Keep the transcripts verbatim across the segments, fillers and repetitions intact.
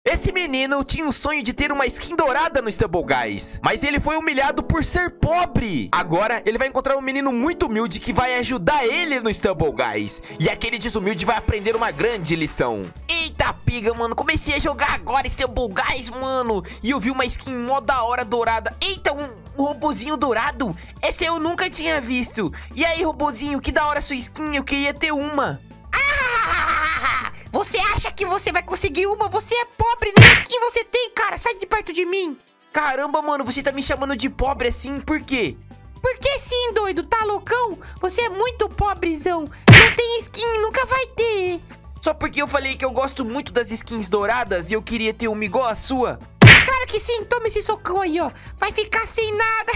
Esse menino tinha o sonho de ter uma skin dourada no Stumble Guys, mas ele foi humilhado por ser pobre. Agora ele vai encontrar um menino muito humilde que vai ajudar ele no Stumble Guys. E aquele desumilde vai aprender uma grande lição. Eita piga, mano, comecei a jogar agora Stumble Guys, mano, e eu vi uma skin mó da hora dourada. Eita, um, um robozinho dourado. Esse eu nunca tinha visto. E aí, robozinho, que da hora sua skin, eu queria ter uma. Ah, você acha que você vai conseguir uma? Você é pobre, nem skin você tem, cara. Sai de perto de mim. Caramba, mano, você tá me chamando de pobre assim, por quê? Porque sim, doido, tá loucão? Você é muito pobrezão. Não tem skin, nunca vai ter. Só porque eu falei que eu gosto muito das skins douradas e eu queria ter uma igual a sua? Claro que sim, toma esse socão aí, ó. Vai ficar sem nada.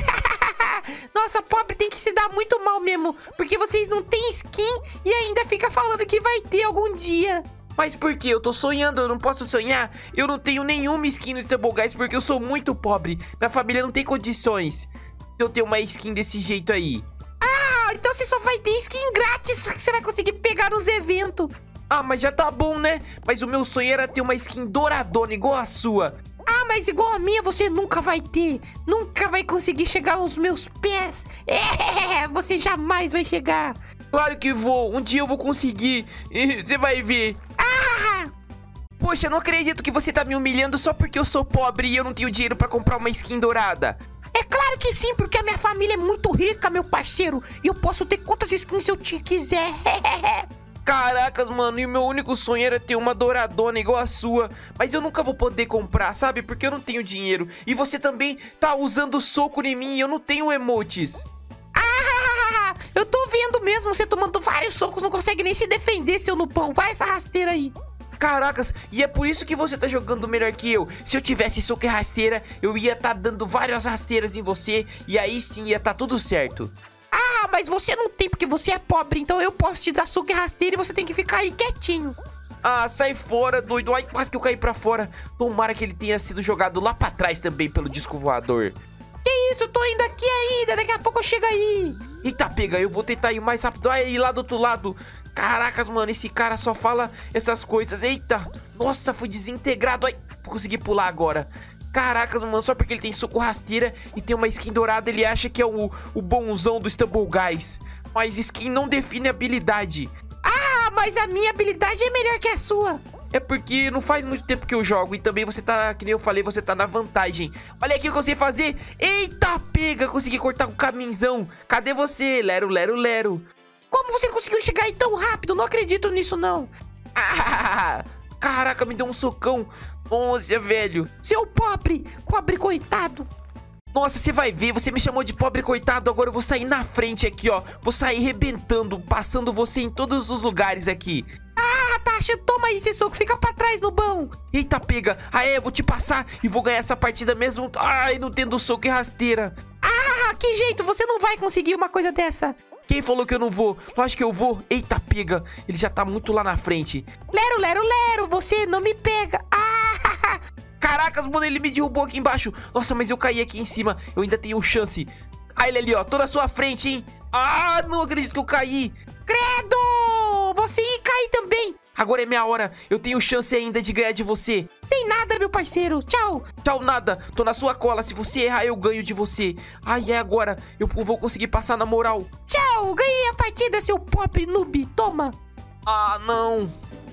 Nossa, pobre tem que se dar muito mal mesmo, porque vocês não têm skin e ainda fica falando que vai ter algum dia. Mas por que? Eu tô sonhando, eu não posso sonhar. Eu não tenho nenhuma skin no Stumble Guys porque eu sou muito pobre. Minha família não tem condições de eu ter uma skin desse jeito aí. Ah, então você só vai ter skin grátis que você vai conseguir pegar nos eventos. Ah, mas já tá bom, né? Mas o meu sonho era ter uma skin douradona igual a sua. Ah, mas igual a minha você nunca vai ter. Nunca vai conseguir chegar aos meus pés. É, você jamais vai chegar. Claro que vou, um dia eu vou conseguir. Você vai ver. Ah! Poxa, eu não acredito que você tá me humilhando só porque eu sou pobre e eu não tenho dinheiro pra comprar uma skin dourada. É claro que sim, porque a minha família é muito rica, meu parceiro. E eu posso ter quantas skins se eu te quiser. Caracas, mano, e o meu único sonho era ter uma douradona igual a sua. Mas eu nunca vou poder comprar, sabe? Porque eu não tenho dinheiro. E você também tá usando soco em mim e eu não tenho emotes. Ah, eu tô vendo mesmo você tomando vários socos, não consegue nem se defender, seu Nupão. Vai essa rasteira aí. Caracas, e é por isso que você tá jogando melhor que eu. Se eu tivesse soco e rasteira, eu ia tá dando várias rasteiras em você. E aí sim ia tá tudo certo. Ah, mas você não tem porque você é pobre, então eu posso te dar soco e rasteira e você tem que ficar aí quietinho. Ah, sai fora, doido. Ai, quase que eu caí pra fora. Tomara que ele tenha sido jogado lá pra trás também pelo disco voador. Que isso, eu tô indo aqui ainda, daqui a pouco eu chego aí. Eita, pega, eu vou tentar ir mais rápido. Aí, lá do outro lado. Caracas, mano, esse cara só fala essas coisas. Eita, nossa, fui desintegrado. Ai, consegui pular agora. Caracas, mano, só porque ele tem soco rasteira e tem uma skin dourada, ele acha que é o, o bonzão do Stumble Guys. Mas skin não define habilidade. Ah, mas a minha habilidade é melhor que a sua. É porque não faz muito tempo que eu jogo e também você tá, que nem eu falei, você tá na vantagem. Olha aqui o que eu sei fazer. Eita, pega, consegui cortar com um caminzão. Cadê você, Lero, Lero, Lero? Como você conseguiu chegar aí tão rápido? Não acredito nisso, não. Ah, caraca, me deu um socão. Nossa, velho. Seu pobre, pobre coitado. Nossa, você vai ver, você me chamou de pobre coitado. Agora eu vou sair na frente aqui, ó. Vou sair rebentando, passando você em todos os lugares aqui. Ah, Tasha, toma aí esse soco, fica pra trás no bão. Eita, pega. Ah, é, eu vou te passar e vou ganhar essa partida mesmo. Ai, não tendo soco e rasteira. Ah, que jeito, você não vai conseguir uma coisa dessa. Quem falou que eu não vou? Lógico que eu vou. Eita, pega. Ele já tá muito lá na frente. Lero, Lero, Lero, você não me pega. Ah, caracas, mano, ele me derrubou aqui embaixo. Nossa, mas eu caí aqui em cima. Eu ainda tenho chance. Ah, ele ali, ó, tô na sua frente, hein. Ah, não acredito que eu caí. Credo, você ia cair também. Agora é minha hora. Eu tenho chance ainda de ganhar de você. Tem nada, meu parceiro. Tchau. Tchau, nada. Tô na sua cola. Se você errar, eu ganho de você. Ai, é agora. Eu vou conseguir passar na moral. Tchau. Ganhei a partida, seu pobre noob. Toma. Ah, não.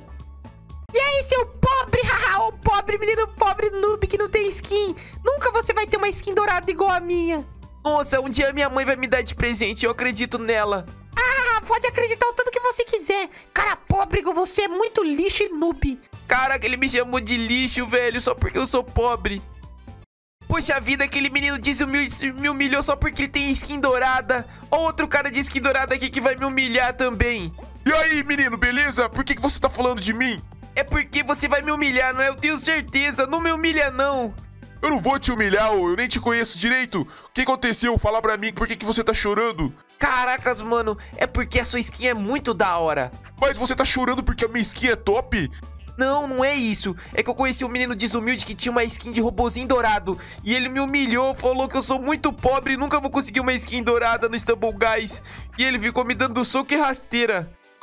E aí, seu pobre, haha, o pobre menino pobre noob que não tem skin. Nunca você vai ter uma skin dourada igual a minha. Nossa, um dia minha mãe vai me dar de presente. Eu acredito nela. Ah, pode acreditar o tanto que você quiser. Cara pobre igual você é muito lixo e noob. Caraca, ele me chamou de lixo, velho, só porque eu sou pobre. Poxa vida, aquele menino desumil me humilhou só porque ele tem skin dourada. Outro cara de skin dourada aqui que vai me humilhar também. E aí, menino, beleza? Por que, que você tá falando de mim? É porque você vai me humilhar, não é? Eu tenho certeza. Não me humilha, não. Eu não vou te humilhar, ô. Eu nem te conheço direito. O que aconteceu? Fala pra mim, por que, que você tá chorando? Caracas, mano, é porque a sua skin é muito da hora. Mas você tá chorando porque a minha skin é top? Não, não é isso. É que eu conheci um menino desumilde que tinha uma skin de robozinho dourado. E ele me humilhou, falou que eu sou muito pobre e nunca vou conseguir uma skin dourada no Stumble Guys. E ele ficou me dando soco e rasteira.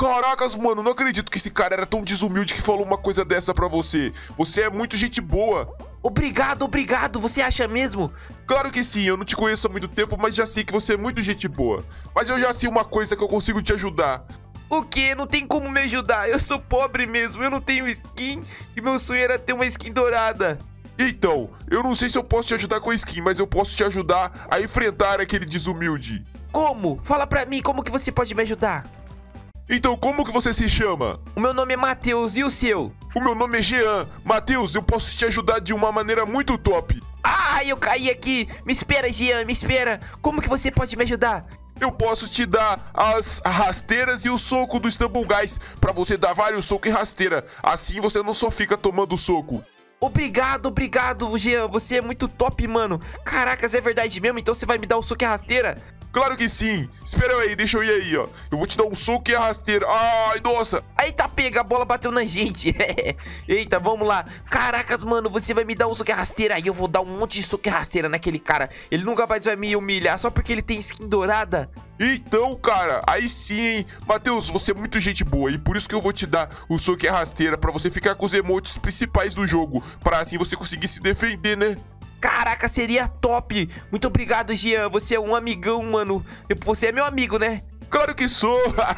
Caracas, mano, não acredito que esse cara era tão desumilde que falou uma coisa dessa pra você. Você é muito gente boa. Obrigado, obrigado, você acha mesmo? Claro que sim, eu não te conheço há muito tempo, mas já sei que você é muito gente boa. Mas eu já sei uma coisa que eu consigo te ajudar. O quê? Não tem como me ajudar, eu sou pobre mesmo, eu não tenho skin e meu sonho era ter uma skin dourada. Então, eu não sei se eu posso te ajudar com a skin, mas eu posso te ajudar a enfrentar aquele desumilde. Como? Fala pra mim, como que você pode me ajudar? Então, como que você se chama? O meu nome é Matheus, e o seu? O meu nome é Jean. Matheus, eu posso te ajudar de uma maneira muito top. Ah, eu caí aqui. Me espera, Jean, me espera. Como que você pode me ajudar? Eu posso te dar as rasteiras e o soco do Stumble Guys pra você dar vários socos e rasteira. Assim você não só fica tomando soco. Obrigado, obrigado, Jean. Você é muito top, mano. Caracas, é verdade mesmo? Então você vai me dar o soco e a rasteira? Claro que sim. Espera aí, deixa eu ir aí, ó. Eu vou te dar um soco e a rasteira. Ai, nossa. Eita, pega, a bola bateu na gente. Eita, vamos lá. Caracas, mano, você vai me dar um soco e rasteira. Aí eu vou dar um monte de soco e rasteira naquele cara. Ele nunca mais vai me humilhar só porque ele tem skin dourada. Então, cara, aí sim, hein? Matheus, você é muito gente boa e por isso que eu vou te dar o soco e a rasteira pra você ficar com os emotes principais do jogo. Pra assim você conseguir se defender, né? Caraca, seria top. Muito obrigado, Jean. Você é um amigão, mano. Você é meu amigo, né? Claro que sou.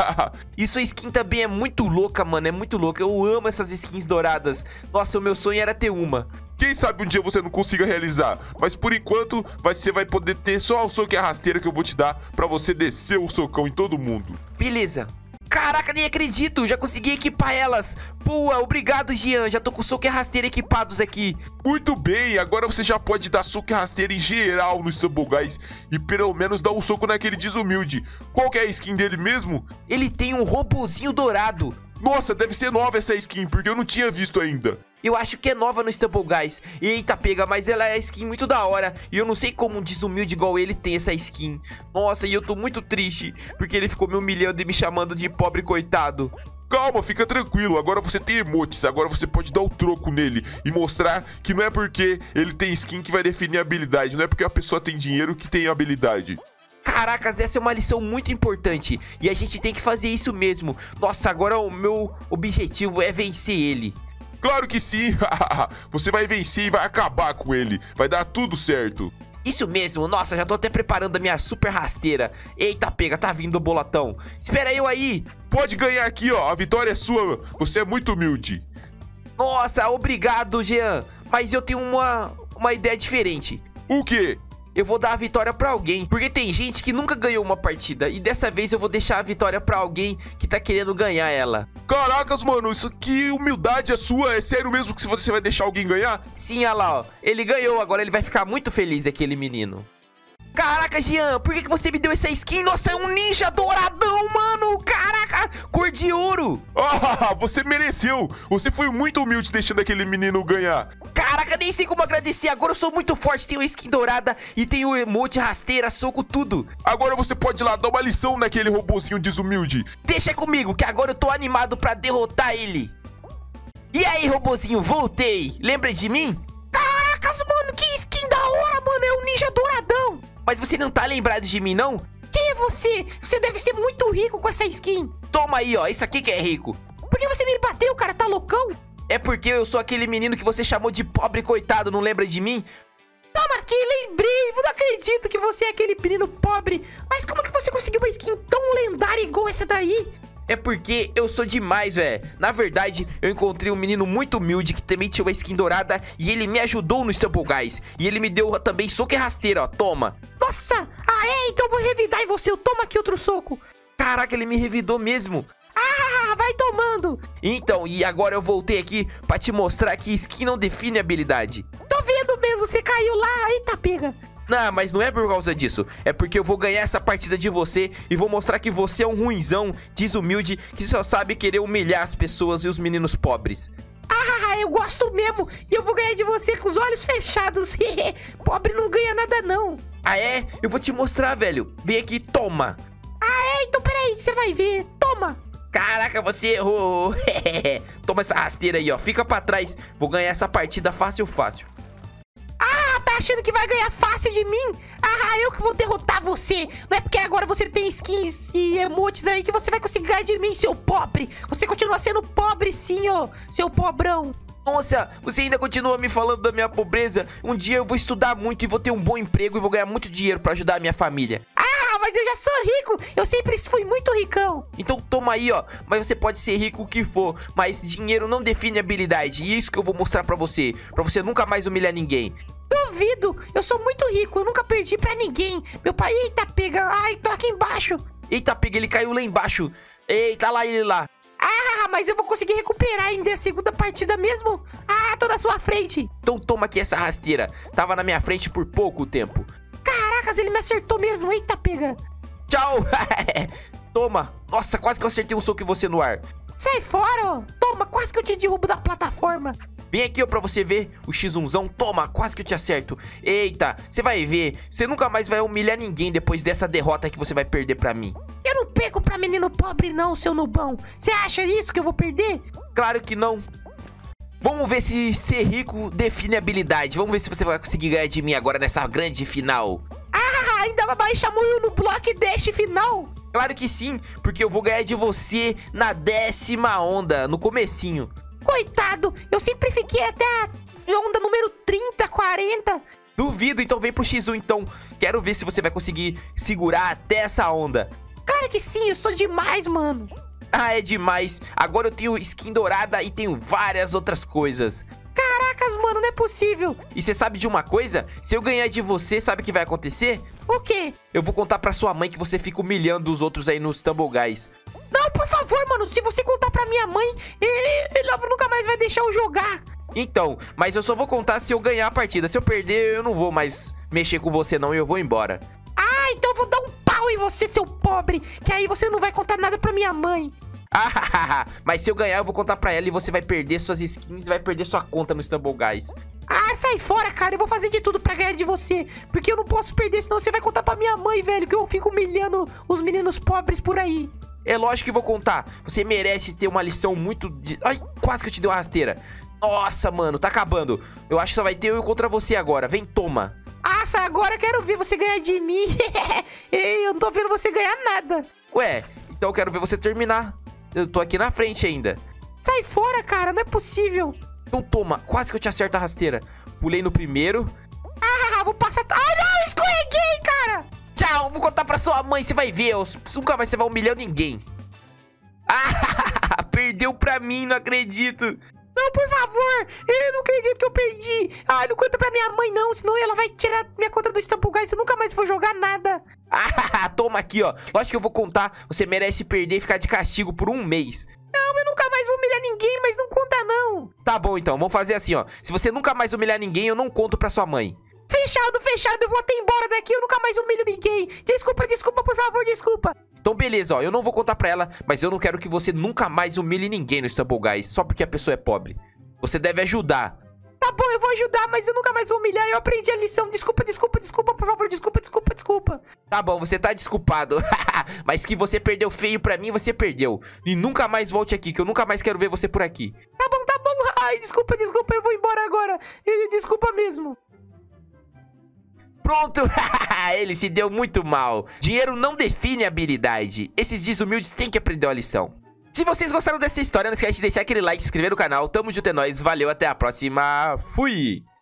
E sua skin também é muito louca, mano. É muito louca. Eu amo essas skins douradas. Nossa, o meu sonho era ter uma. Quem sabe um dia você não consiga realizar. Mas por enquanto, você vai poder ter só o soco e a rasteira que eu vou te dar pra você descer o socão em todo mundo. Beleza. Caraca, nem acredito, já consegui equipar elas. Pô, obrigado, Jean, já tô com soco e rasteira equipados aqui. Muito bem, agora você já pode dar soco e rasteira em geral no Stumble Guys e pelo menos dar um soco naquele desumilde. Qual que é a skin dele mesmo? Ele tem um robozinho dourado. Nossa, deve ser nova essa skin, porque eu não tinha visto ainda. Eu acho que é nova no Stumble Guys. Eita, pega, mas ela é skin muito da hora. E eu não sei como um desumilde igual ele tem essa skin. Nossa, e eu tô muito triste, porque ele ficou me humilhando e me chamando de pobre coitado. Calma, fica tranquilo, agora você tem emotes, agora você pode dar o troco nele e mostrar que não é porque ele tem skin que vai definir a habilidade, não é porque a pessoa tem dinheiro que tem habilidade. Caracas, essa é uma lição muito importante e a gente tem que fazer isso mesmo. Nossa, agora o meu objetivo é vencer ele. Claro que sim, você vai vencer e vai acabar com ele, vai dar tudo certo. Isso mesmo, nossa, já tô até preparando a minha super rasteira. Eita, pega, tá vindo o bolatão. Espera eu aí. Pode ganhar aqui, ó, a vitória é sua, você é muito humilde. Nossa, obrigado, Jean, mas eu tenho uma, uma ideia diferente. O quê? Eu vou dar a vitória pra alguém, porque tem gente que nunca ganhou uma partida. E dessa vez eu vou deixar a vitória pra alguém que tá querendo ganhar ela. Caracas, mano, isso que humildade é sua. É sério mesmo que você vai deixar alguém ganhar? Sim, olha lá, ó. Ele ganhou, agora ele vai ficar muito feliz, aquele menino. Caraca, Jean, por que, que você me deu essa skin? Nossa, é um ninja douradão, mano. Caraca, cor de ouro. Ah, você mereceu. Você foi muito humilde deixando aquele menino ganhar. Caraca, nem sei como agradecer. Agora eu sou muito forte, tenho skin dourada e tenho emote, rasteira, soco, tudo. Agora você pode ir lá dar uma lição naquele robozinho desumilde. Deixa comigo, que agora eu tô animado pra derrotar ele. E aí, robozinho, voltei. Lembra de mim? Caracas, mano, que skin da hora, mano. É um ninja douradão. Mas você não tá lembrado de mim, não? Quem é você? Você deve ser muito rico com essa skin. Toma aí, ó, isso aqui que é rico. Por que você me bateu, cara? Tá loucão? É porque eu sou aquele menino que você chamou de pobre coitado, não lembra de mim? Toma aqui, lembrei. Eu não acredito que você é aquele menino pobre. Mas como que você conseguiu uma skin tão lendária igual essa daí? É porque eu sou demais, velho. Na verdade, eu encontrei um menino muito humilde que também tinha uma skin dourada e ele me ajudou no Stumble Guys. E ele me deu também soco e rasteira, ó, toma. Nossa, ah é? Então eu vou revidar em você. Eu tomo aqui outro soco. Caraca, ele me revidou mesmo. Ah, vai tomando. Então, e agora eu voltei aqui pra te mostrar que skin não define habilidade. Tô vendo mesmo, você caiu lá. Eita, pega. Não, mas não é por causa disso. É porque eu vou ganhar essa partida de você e vou mostrar que você é um ruinzão, desumilde, que só sabe querer humilhar as pessoas e os meninos pobres. Ah, eu gosto mesmo. E eu vou ganhar de você com os olhos fechados. Pobre não ganha nada, não. Ah, é? Eu vou te mostrar, velho. Vem aqui, toma. Ah, é? Então peraí, você vai ver. Toma. Caraca, você errou. Toma essa rasteira aí, ó. Fica pra trás. Vou ganhar essa partida fácil, fácil. Ah, tá Tá achando que vai ganhar fácil de mim? Ah, eu que vou derrotar você. Não é porque agora você tem skins e emotes aí que você vai conseguir ganhar de mim, seu pobre. Você continua sendo pobre sim, ô, seu pobrão. Nossa, você ainda continua me falando da minha pobreza? Um dia eu vou estudar muito e vou ter um bom emprego e vou ganhar muito dinheiro pra ajudar a minha família. Ah, mas eu já sou rico. Eu sempre fui muito ricão. Então toma aí, ó. Mas você pode ser rico o que for, mas dinheiro não define habilidade. E é isso que eu vou mostrar pra você. Pra você nunca mais humilhar ninguém. Duvido. Eu sou muito rico. Eu nunca perdi pra ninguém. Meu pai, eita, pega. Ai, tô aqui embaixo. Eita, pega, ele caiu lá embaixo. Eita, lá ele lá. Ah, mas eu vou conseguir recuperar ainda a segunda partida mesmo? Ah, tô na sua frente. Então toma aqui essa rasteira. Tava na minha frente por pouco tempo. Caracas, ele me acertou mesmo. Eita, pega. Tchau. Toma. Nossa, quase que eu acertei um soco em você no ar. Sai fora, ó. Toma, quase que eu te derrubo da plataforma. Vem aqui, ó, pra você ver o xis um-zão. Toma, quase que eu te acerto. Eita, você vai ver. Você nunca mais vai humilhar ninguém depois dessa derrota que você vai perder pra mim. Eu não perco pra menino pobre não, seu nubão. Você acha isso que eu vou perder? Claro que não. Vamos ver se ser rico define habilidade. Vamos ver se você vai conseguir ganhar de mim agora nessa grande final. Ah, ainda vai chamar eu no bloco dash final? Claro que sim, porque eu vou ganhar de você na décima onda, no comecinho. Coitado, eu sempre fiquei até a onda número trinta, quarenta. Duvido, então vem pro xis um então. Quero ver se você vai conseguir segurar até essa onda. Cara que sim, eu sou demais, mano. Ah, é demais. Agora eu tenho skin dourada e tenho várias outras coisas. Caracas, mano, não é possível. E você sabe de uma coisa? Se eu ganhar de você, sabe o que vai acontecer? O quê? Eu vou contar pra sua mãe que você fica humilhando os outros aí nos Tumble Guys. Não, por favor, mano, se você contar pra minha mãe, ela nunca mais vai deixar eu jogar. Então, mas eu só vou contar se eu ganhar a partida. Se eu perder, eu não vou mais mexer com você não e eu vou embora. Ah, então eu vou dar um pau em você, seu pobre, que aí você não vai contar nada pra minha mãe. Ah, mas se eu ganhar, eu vou contar pra ela e você vai perder suas skins e vai perder sua conta no Tumble Guys. Ah, sai fora, cara. Eu vou fazer de tudo pra ganhar de você. Porque eu não posso perder, senão você vai contar pra minha mãe, velho, que eu fico humilhando os meninos pobres por aí. É lógico que vou contar. Você merece ter uma lição muito... De... Ai, quase que eu te dei uma rasteira. Nossa, mano, tá acabando. Eu acho que só vai ter eu contra você agora. Vem, toma. Nossa, agora eu quero ver você ganhar de mim. Eu não tô vendo você ganhar nada. Ué, então eu quero ver você terminar. Eu tô aqui na frente ainda. Sai fora, cara, não é possível. Então toma, quase que eu te acerto a rasteira. Pulei no primeiro. Ah, vou passar... Ah, não, escorreguei, cara. Tchau, vou contar pra sua mãe, você vai ver. Eu, nunca mais você vai humilhar ninguém. Ah, perdeu pra mim, não acredito. Não, por favor, eu não acredito que eu perdi. Ah, não conta pra minha mãe não, senão ela vai tirar minha conta do Tumble Guys e eu nunca mais vou jogar nada. Ah, toma aqui, ó. Lógico que eu vou contar. Você merece perder e ficar de castigo por um mês. Não, eu nunca mais vou humilhar ninguém, mas não conta não. Tá bom, então, vamos fazer assim, ó. Se você nunca mais humilhar ninguém, eu não conto pra sua mãe. Fechado, fechado, eu vou até embora daqui, eu nunca mais humilho ninguém. Desculpa, desculpa, por favor, desculpa. Então beleza, ó, eu não vou contar pra ela, mas eu não quero que você nunca mais humilhe ninguém no Tumble Guys, só porque a pessoa é pobre. Você deve ajudar. Tá bom, eu vou ajudar, mas eu nunca mais vou humilhar, eu aprendi a lição. Desculpa, desculpa, desculpa, por favor, desculpa, desculpa, desculpa. Tá bom, você tá desculpado. Mas que você perdeu feio pra mim, você perdeu. E nunca mais volte aqui, que eu nunca mais quero ver você por aqui. Tá bom, tá bom. Ai, desculpa, desculpa, eu vou embora agora. Desculpa mesmo. Pronto, ele se deu muito mal. Dinheiro não define habilidade. Esses desumildes têm que aprender uma lição. Se vocês gostaram dessa história, não esquece de deixar aquele like, se inscrever no canal. Tamo junto, é nóis, valeu, até a próxima. Fui!